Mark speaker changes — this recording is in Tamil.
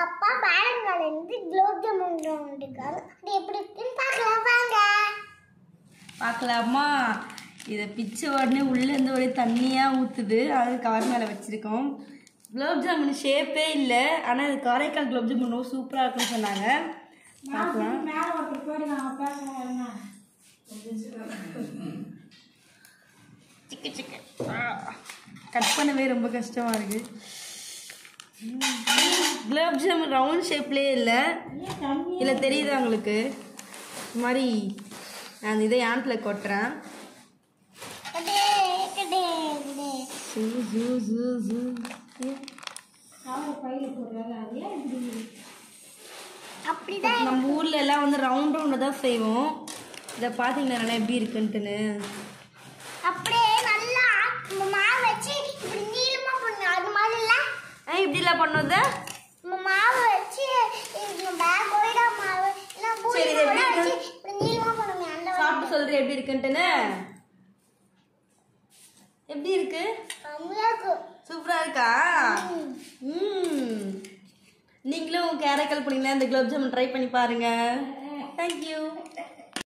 Speaker 1: அப்பா பேலங்கால இருந்து குலோப் ஜாமுன் வந்துருக்காரு. அது எப்படி இருக்குன்னு பார்க்கலாம் வாங்க.
Speaker 2: பார்க்கலாமா? இதை பிச்சை உடனே உள்ளேருந்து ஒரே தண்ணியாக ஊற்றுது. அது கவர் மேலே வச்சுருக்கோம். குலோப் ஜாமுன் ஷேப்பே இல்லை. ஆனால் இது காரைக்கால் குலோப் ஜாமுன் ரொம்ப சூப்பராக இருக்குன்னு சொன்னாங்க. பார்க்கலாம். கட் பண்ணவே ரொம்ப கஷ்டமாக இருக்குது. குலோப் ஜாமுன் ரவுண்ட் ஷேப்லேயே இல்லை. இல்லை தெரியுதா உங்களுக்கு? இது மாதிரி நான் இதை ஆண்டில் கொட்டுறேன். நம்ம ஊர்ல எல்லாம் வந்து ரவுண்ட் ரவுண்ட் தான் செய்வோம். இதை பார்த்தீங்கன்னா நல்லா எப்படி இருக்குன்ட்டுன்னு
Speaker 1: அப்படியே நல்லா மாவு வச்சு இப்படி நீளமா பண்ணு. அது மாதிரி இல்ல
Speaker 2: இப்படிலாம் பண்ணது
Speaker 1: மாவு வச்சு பேக் ஒயிடா மாவு இல்ல பூரி வச்சு இப்படி நீளமா பண்ணுங்க. அந்த
Speaker 2: சாப்பிட்டு சொல்றேன் எப்படி இருக்குன்ட்டுன்னு. எப்படி இருக்கு? சூப்பரா இருக்கா? நீங்களும் காரைக்கால் போனீங்கன்னா இந்த குலோப் ஜாமுன் ட்ரை பண்ணி பாருங்க. தேங்க்யூ.